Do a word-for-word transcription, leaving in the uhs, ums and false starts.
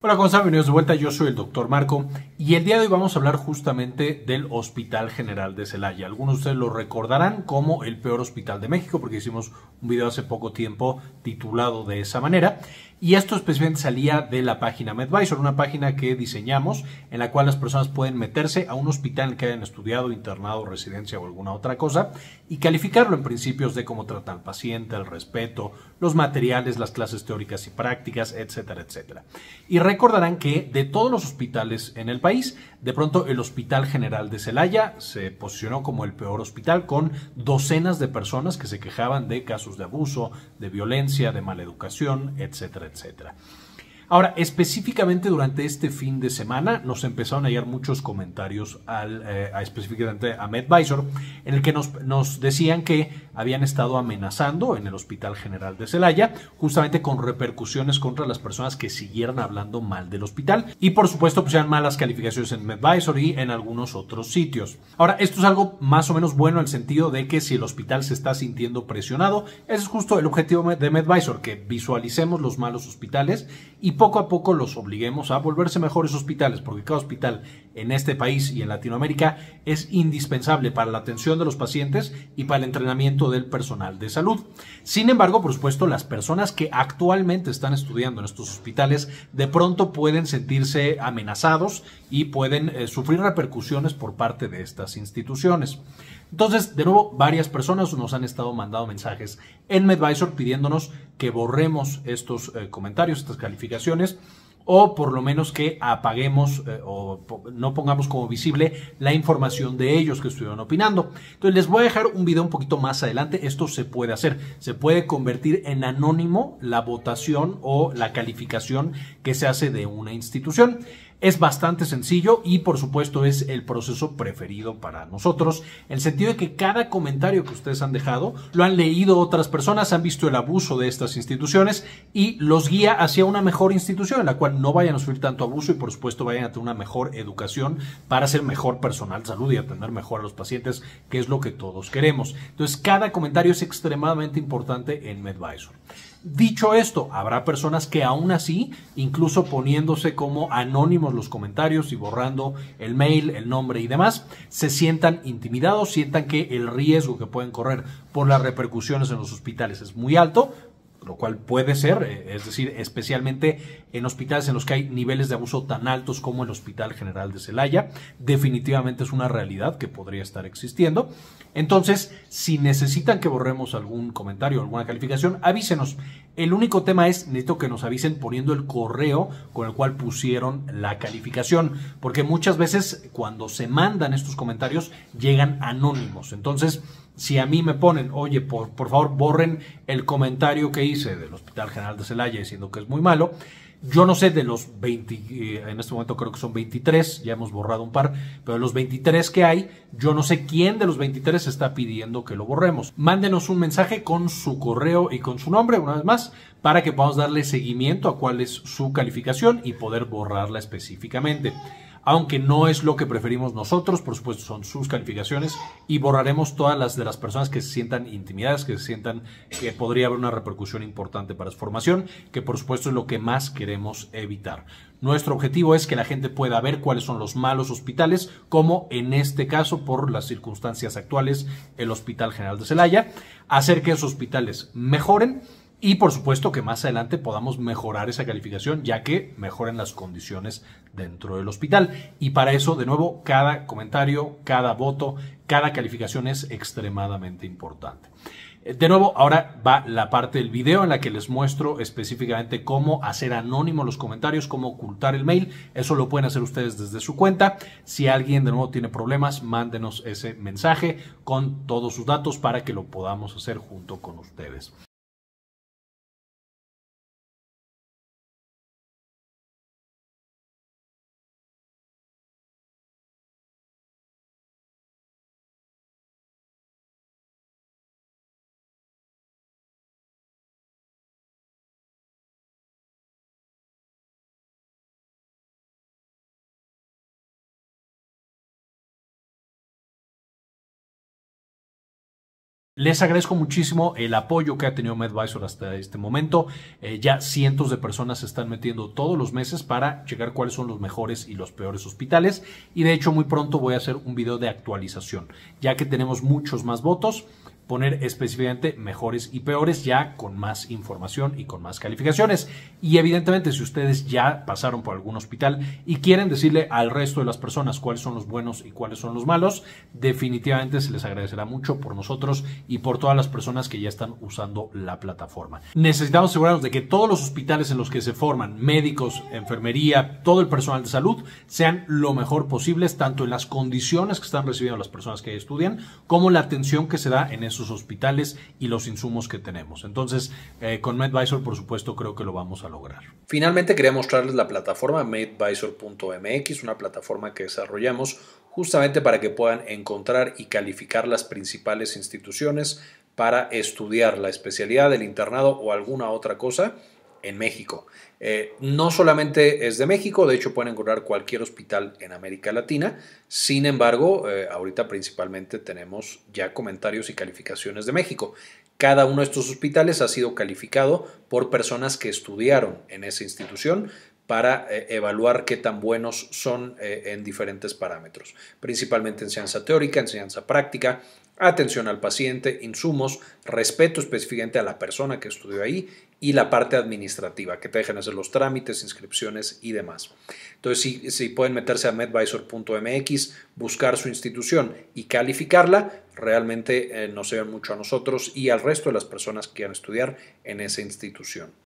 Hola, ¿cómo están? Bienvenidos de vuelta. Yo soy el doctor Marco y el día de hoy vamos a hablar justamente del Hospital General de Celaya. Algunos de ustedes lo recordarán como el peor hospital de México porque hicimos un video hace poco tiempo titulado de esa manera. Y esto especialmente salía de la página MedVisor, una página que diseñamos en la cual las personas pueden meterse a un hospital en el que hayan estudiado, internado, residencia o alguna otra cosa y calificarlo en principios de cómo trata al paciente, el respeto, los materiales, las clases teóricas y prácticas, etcétera, etcétera. Y recordarán que de todos los hospitales en el país, de pronto el Hospital General de Celaya se posicionó como el peor hospital con docenas de personas que se quejaban de casos de abuso, de violencia, de maleducación, etcétera, etcétera. Ahora, específicamente durante este fin de semana nos empezaron a llegar muchos comentarios al, eh, a, específicamente a MedVisor, en el que nos, nos decían que habían estado amenazando en el Hospital General de Celaya, justamente con repercusiones contra las personas que siguieran hablando mal del hospital y por supuesto pusieran malas calificaciones en MedVisor y en algunos otros sitios. Ahora, esto es algo más o menos bueno en el sentido de que si el hospital se está sintiendo presionado, ese es justo el objetivo de MedVisor, que visualicemos los malos hospitales y poco a poco los obliguemos a volverse mejores hospitales, porque cada hospital en este país y en Latinoamérica es indispensable para la atención de los pacientes y para el entrenamiento del personal de salud. Sin embargo, por supuesto, las personas que actualmente están estudiando en estos hospitales de pronto pueden sentirse amenazados y pueden eh, sufrir repercusiones por parte de estas instituciones. Entonces, de nuevo, varias personas nos han estado mandando mensajes en MedVisor pidiéndonos que borremos estos eh, comentarios, estas calificaciones, o por lo menos que apaguemos eh, o no pongamos como visible la información de ellos que estuvieron opinando. Entonces, les voy a dejar un video un poquito más adelante. Esto se puede hacer. Se puede convertir en anónimo la votación o la calificación que se hace de una institución. Es bastante sencillo y por supuesto es el proceso preferido para nosotros, en el sentido de que cada comentario que ustedes han dejado lo han leído otras personas, han visto el abuso de estas instituciones y los guía hacia una mejor institución en la cual no vayan a sufrir tanto abuso y por supuesto vayan a tener una mejor educación para ser mejor personal de salud y atender mejor a los pacientes, que es lo que todos queremos. Entonces, cada comentario es extremadamente importante en MedVisor. Dicho esto, habrá personas que aún así, incluso poniéndose como anónimos los comentarios y borrando el mail, el nombre y demás, se sientan intimidados, sientan que el riesgo que pueden correr por las repercusiones en los hospitales es muy alto, lo cual puede ser, es decir, especialmente en hospitales en los que hay niveles de abuso tan altos como el Hospital General de Celaya, definitivamente es una realidad que podría estar existiendo. Entonces, si necesitan que borremos algún comentario o alguna calificación, avísenos. El único tema es, necesito que nos avisen poniendo el correo con el cual pusieron la calificación, porque muchas veces cuando se mandan estos comentarios llegan anónimos. Entonces, si a mí me ponen, oye, por, por favor, borren el comentario que hice del Hospital General de Celaya diciendo que es muy malo, yo no sé de los veinte, en este momento creo que son veintitrés, ya hemos borrado un par, pero de los veintitrés que hay, yo no sé quién de los veintitrés está pidiendo que lo borremos. Mándenos un mensaje con su correo y con su nombre, una vez más, para que podamos darle seguimiento a cuál es su calificación y poder borrarla específicamente. Aunque no es lo que preferimos nosotros, por supuesto son sus calificaciones y borraremos todas las de las personas que se sientan intimidadas, que se sientan que podría haber una repercusión importante para su formación, que por supuesto es lo que más queremos evitar. Nuestro objetivo es que la gente pueda ver cuáles son los malos hospitales, como en este caso, por las circunstancias actuales, el Hospital General de Celaya, hacer que esos hospitales mejoren. Y por supuesto que más adelante podamos mejorar esa calificación, ya que mejoren las condiciones dentro del hospital. Y para eso, de nuevo, cada comentario, cada voto, cada calificación es extremadamente importante. De nuevo, ahora va la parte del video en la que les muestro específicamente cómo hacer anónimos los comentarios, cómo ocultar el mail. Eso lo pueden hacer ustedes desde su cuenta. Si alguien de nuevo tiene problemas, mándenos ese mensaje con todos sus datos para que lo podamos hacer junto con ustedes. Les agradezco muchísimo el apoyo que ha tenido MedAdvisor hasta este momento. Eh, ya cientos de personas se están metiendo todos los meses para checar cuáles son los mejores y los peores hospitales. Y de hecho muy pronto voy a hacer un video de actualización, ya que tenemos muchos más votos. Poner específicamente mejores y peores ya con más información y con más calificaciones. Y evidentemente si ustedes ya pasaron por algún hospital y quieren decirle al resto de las personas cuáles son los buenos y cuáles son los malos, definitivamente se les agradecerá mucho por nosotros y por todas las personas que ya están usando la plataforma. Necesitamos asegurarnos de que todos los hospitales en los que se forman médicos, enfermería, todo el personal de salud sean lo mejor posibles, tanto en las condiciones que están recibiendo las personas que estudian como la atención que se da en esos hospitales y los insumos que tenemos. Entonces, eh, con MedAdvisor, por supuesto, creo que lo vamos a lograr. Finalmente, quería mostrarles la plataforma medadvisor punto m x, una plataforma que desarrollamos justamente para que puedan encontrar y calificar las principales instituciones para estudiar la especialidad, el internado o alguna otra cosa en México. Eh, no solamente es de México, de hecho pueden encontrar cualquier hospital en América Latina. Sin embargo, eh, ahorita principalmente tenemos ya comentarios y calificaciones de México. Cada uno de estos hospitales ha sido calificado por personas que estudiaron en esa institución para eh, evaluar qué tan buenos son eh, en diferentes parámetros, principalmente enseñanza teórica, enseñanza práctica, atención al paciente, insumos, respeto específicamente a la persona que estudió ahí y la parte administrativa, que te dejen hacer los trámites, inscripciones y demás. Entonces, si, si pueden meterse a medadvisor punto m x, buscar su institución y calificarla, realmente eh, nos ayudan mucho a nosotros y al resto de las personas que quieran estudiar en esa institución.